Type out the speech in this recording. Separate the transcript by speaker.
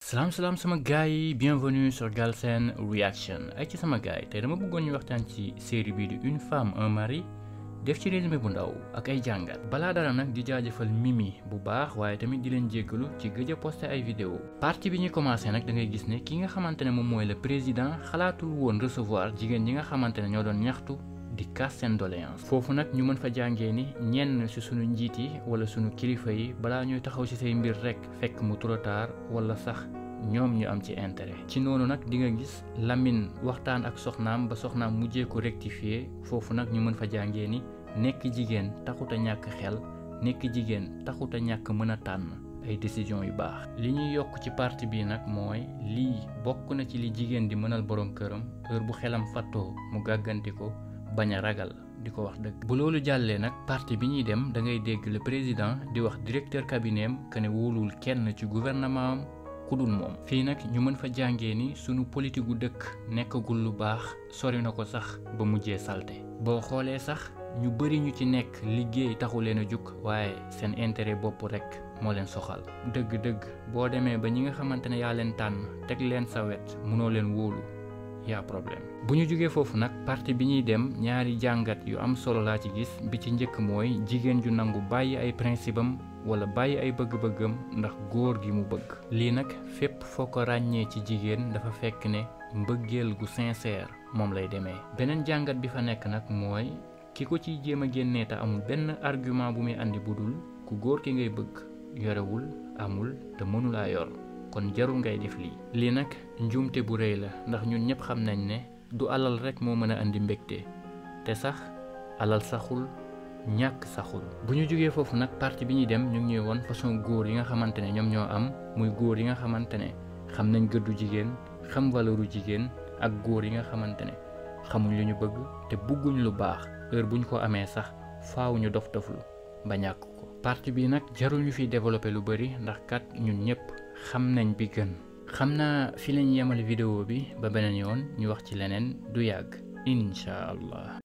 Speaker 1: Salam sama gars, bienvenue sur Galsen Reaction. Ay ci sama gars tey dama bëggoon ñu waxtaan ci série bii di Une femme un mari def ci résumé bu ndaw ak ay jàngat. Balaa dara nag di jaajëfal Mimi bu baax waaye tamit di leen jéggalu ci gëj a posté ay vidéo. Partie bi ñu commencé nag da ngay gis ne ki nga xamante ne moom mooy le président xalaatul woon recevoir jigéen ñi nga xamante ne ñoo doon ñaxtu di casse seen doléance. Foofu nag ñu mën fa jàngee ni ñenn ci sunu njiit yi wala sunu kilifa yi balaa ñuy taxaw ci say mbir rek fekk mu trop tard wala sax ñoom ñu am ci intérêt. Ci noonu nag di nga gis Lamine waxtaan ak soxnaam ba soxnaam mujjee ko rectifier. Foofu nag ñu mën fa jàngee ni nekk jigéen taxut a ñàkk xel, nekk jigéen taxut a ñàkk mën a tànn ay décision yu baax. Li ñuy yokk ci partie bi nag mooy lii bokk na ci li jigéen di mënal borom këram heure bu xelam fattoo mu gàgganti ko bañ a ragal di ko wax dëgg. Bu loolu jàllee nag partie bi ñuy dem da ngay dégg le président di wax directeur cabinet am que ne wóolul kenn ci gouvernement am ku dul moom. Fii nag ñu mën fa jàngee ni sunu politique gu dëkk nekkagul lu baax, sori na ko sax ba mujjee salte. Boo xoolee sax ñu bëri ñu ci nekk liggéey taxu leen a jug waaye seen intérêt bopp rek moo leen soxal. Dëgg-dëgg boo demee ba ñi nga xamante ne yaa leen tànn teg leen sa wet mënoo leen wóolu yaa problème. Bu ñu jógee foofu nag partie bi ñuy dem ñaari jàngat yu am solo laa ci gis. Bi ci njëkk mooy jigéen ju nangu bàyyi ay principe am wala bàyyi ay bëgg-bëggam ndax góor gi mu bëgg. Lii nag fépp foo ko ràññee ci jigéen dafa fekk ne mbëggeel gu sincère moom lay demee. Beneen jàngat bi fa nekk nag mooy ki ko ciy jéem a génnee te amul benn argument bu muy andi budul ku góor ki ngay bëgg yorewul amul te mënulaa yor kon jarul ngay def lii. Lii nag njuumte bu rëy la ndax ñun ñëpp xam nañ ne du alal rek moo mën a andi mbégte te sax alal saxul ñàkk saxul. Bu ñu jógee foofu nag partie bi ñuy dem ñu ngi ñuy won façon góor yi nga xamante ne ñoom ñoo am muy góor yi nga xamante ne xam nañ gëddu jigéen xam valeuru jigéen ak góor yi nga xamante ne xamuñ lu ñu bëgg te bëgguñ lu baax heure buñ ko amee sax faaw ñu dof doflu ba ñàkk ko. Partie bi nag jarul ñu fiy développé lu bëri ndax kat ñun ñëpp xam nañ bi gën. Xam naa fi lañ yemale vidéo bi ba beneen yoon ñu wax ci leneen du yàgg incha allah.